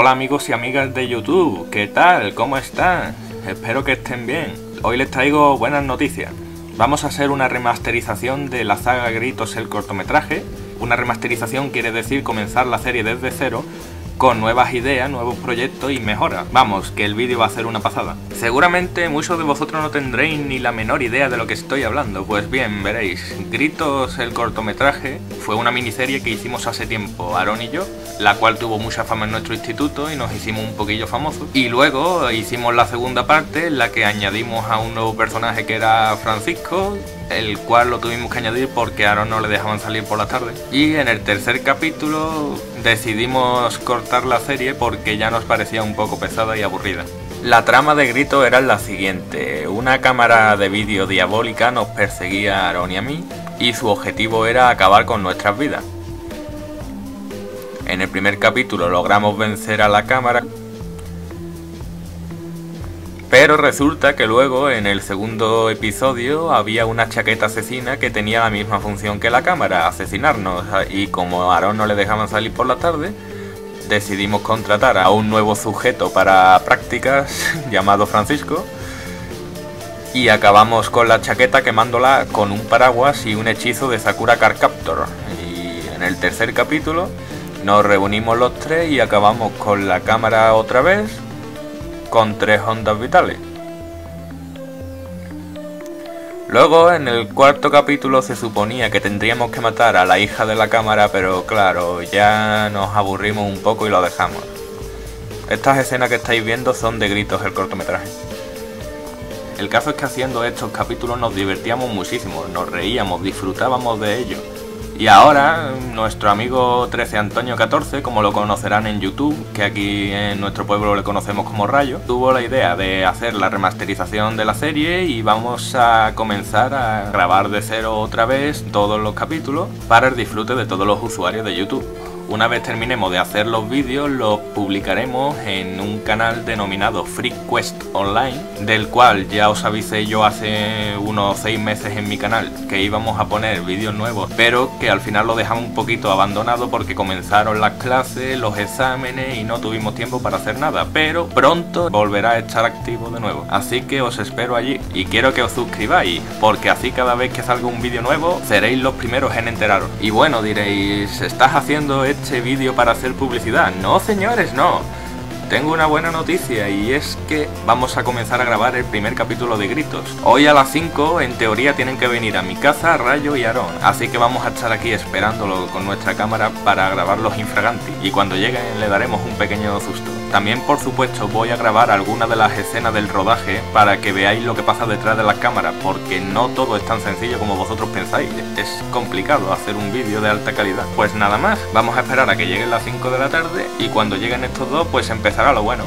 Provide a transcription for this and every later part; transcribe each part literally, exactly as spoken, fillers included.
Hola amigos y amigas de YouTube, ¿qué tal? ¿Cómo están? Espero que estén bien. Hoy les traigo buenas noticias. Vamos a hacer una remasterización de la saga Gritos el cortometraje. Una remasterización quiere decir comenzar la serie desde cero, con nuevas ideas, nuevos proyectos y mejoras. Vamos, que el vídeo va a ser una pasada. Seguramente muchos de vosotros no tendréis ni la menor idea de lo que estoy hablando. Pues bien, veréis, Gritos el cortometraje fue una miniserie que hicimos hace tiempo, Aarón y yo, la cual tuvo mucha fama en nuestro instituto y nos hicimos un poquillo famosos. Y luego hicimos la segunda parte, en la que añadimos a un nuevo personaje que era Francisco, el cual lo tuvimos que añadir porque a Aarón no le dejaban salir por la tarde. Y en el tercer capítulo decidimos cortar la serie porque ya nos parecía un poco pesada y aburrida. La trama de Gritos era la siguiente: una cámara de vídeo diabólica nos perseguía a Aarón y a mí, y su objetivo era acabar con nuestras vidas. En el primer capítulo logramos vencer a la cámara, pero resulta que luego en el segundo episodio había una chaqueta asesina que tenía la misma función que la cámara, asesinarnos, y como a Aarón no le dejaban salir por la tarde, decidimos contratar a un nuevo sujeto para prácticas llamado Francisco, y acabamos con la chaqueta quemándola con un paraguas y un hechizo de Sakura Card Captor. Y en el tercer capítulo nos reunimos los tres y acabamos con la cámara otra vez, con tres ondas vitales. Luego en el cuarto capítulo se suponía que tendríamos que matar a la hija de la cámara, pero claro, ya nos aburrimos un poco y lo dejamos. Estas escenas que estáis viendo son de Gritos el cortometraje. El caso es que haciendo estos capítulos nos divertíamos muchísimo, nos reíamos, disfrutábamos de ello. Y ahora, nuestro amigo trece Antonio catorce, como lo conocerán en YouTube, que aquí en nuestro pueblo le conocemos como Rayo, tuvo la idea de hacer la remasterización de la serie y vamos a comenzar a grabar de cero otra vez todos los capítulos para el disfrute de todos los usuarios de YouTube. Una vez terminemos de hacer los vídeos, los publicaremos en un canal denominado Free Quest Online, del cual ya os avisé yo hace unos seis meses en mi canal que íbamos a poner vídeos nuevos, pero que al final lo dejamos un poquito abandonado porque comenzaron las clases, los exámenes y no tuvimos tiempo para hacer nada, pero pronto volverá a estar activo de nuevo, así que os espero allí y quiero que os suscribáis, porque así cada vez que salga un vídeo nuevo seréis los primeros en enteraros. Y bueno, diréis, ¿estás haciendo este vídeo para hacer publicidad? No señores, no. Tengo una buena noticia y es que vamos a comenzar a grabar el primer capítulo de Gritos. Hoy a las cinco en teoría tienen que venir a mi casa Rayo y Aarón, así que vamos a estar aquí esperándolo con nuestra cámara para grabarlos infraganti, y cuando lleguen le daremos un pequeño susto. También por supuesto voy a grabar algunas de las escenas del rodaje para que veáis lo que pasa detrás de las cámaras, porque no todo es tan sencillo como vosotros pensáis, es complicado hacer un vídeo de alta calidad. Pues nada más, vamos a esperar a que lleguen las cinco de la tarde y cuando lleguen estos dos pues empezará lo bueno.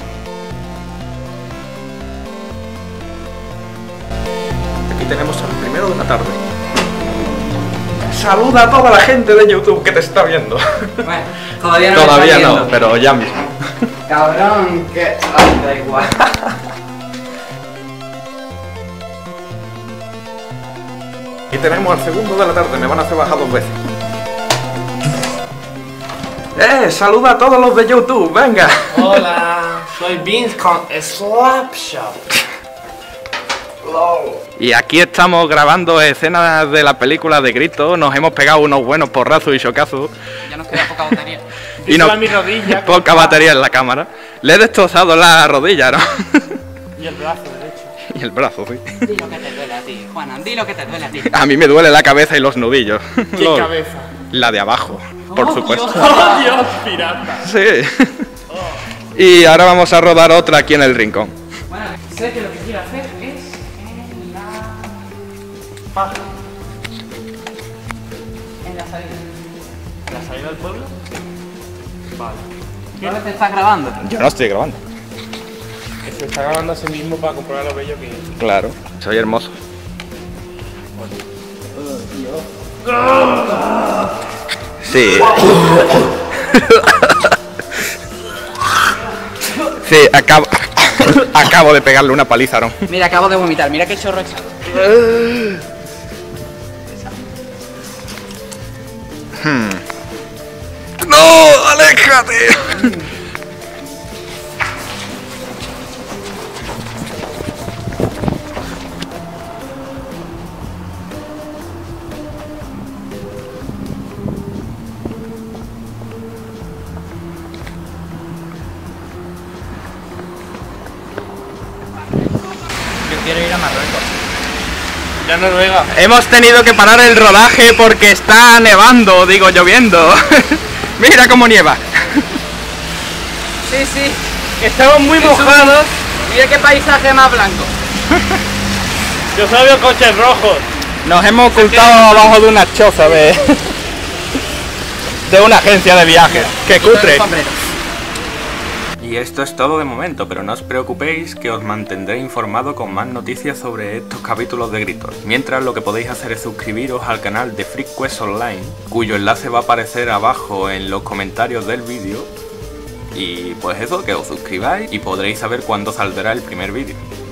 Aquí tenemos al primero de la tarde. Saluda a toda la gente de YouTube que te está viendo. Bueno, todavía no Todavía me está no, viendo. pero ya mismo. Cabrón, que... Ay, da igual. Y tenemos al segundo de la tarde, me van a hacer bajar dos veces. ¡Eh! ¡Saluda a todos los de YouTube! ¡Venga! Hola, soy Vince con Slapshot. Y aquí estamos grabando escenas de la película de Gritos. Nos hemos pegado unos buenos porrazos y chocazos. Ya nos queda poca batería. Y no, mi rodilla. poca batería en la cámara. Le he destrozado la rodilla, ¿no? Y el brazo derecho. Y el brazo, sí. Di lo que te duele a ti, Juanan, di lo que te duele a ti. A mí me duele la cabeza y los nudillos. ¿Qué Lol. cabeza? La de abajo, por Oh, supuesto. Dios. ¡Oh, Dios, pirata! Sí. Y ahora vamos a rodar otra aquí en el rincón. Bueno, sé que lo que quiero hacer es en la... Paja. en la salida. ¿La salida del pueblo? Vale. ¿Dónde te estás grabando? Yo no estoy grabando. Que se está grabando a sí mismo para comprobar lo bello que es. Claro, soy hermoso. Sí. Sí, acabo, acabo de pegarle una paliza, ¿no? Mira, acabo de vomitar, mira qué chorro he echado. Hmm. ¡No! ¡Aléjate! quiero ir a Marruecos. Ya Noruega. Hemos tenido que parar el rodaje porque está nevando, digo, lloviendo. Mira cómo nieva. Sí, sí. Estamos muy mojados. Mira qué paisaje más blanco. Yo solo veo coches rojos. Nos hemos ocultado abajo de una choza de... de una agencia de viajes. ¡Qué cutre! Y esto es todo de momento, pero no os preocupéis que os mantendré informado con más noticias sobre estos capítulos de Gritos. Mientras, lo que podéis hacer es suscribiros al canal de FreakQuest Online, cuyo enlace va a aparecer abajo en los comentarios del vídeo. Y pues eso, que os suscribáis y podréis saber cuándo saldrá el primer vídeo.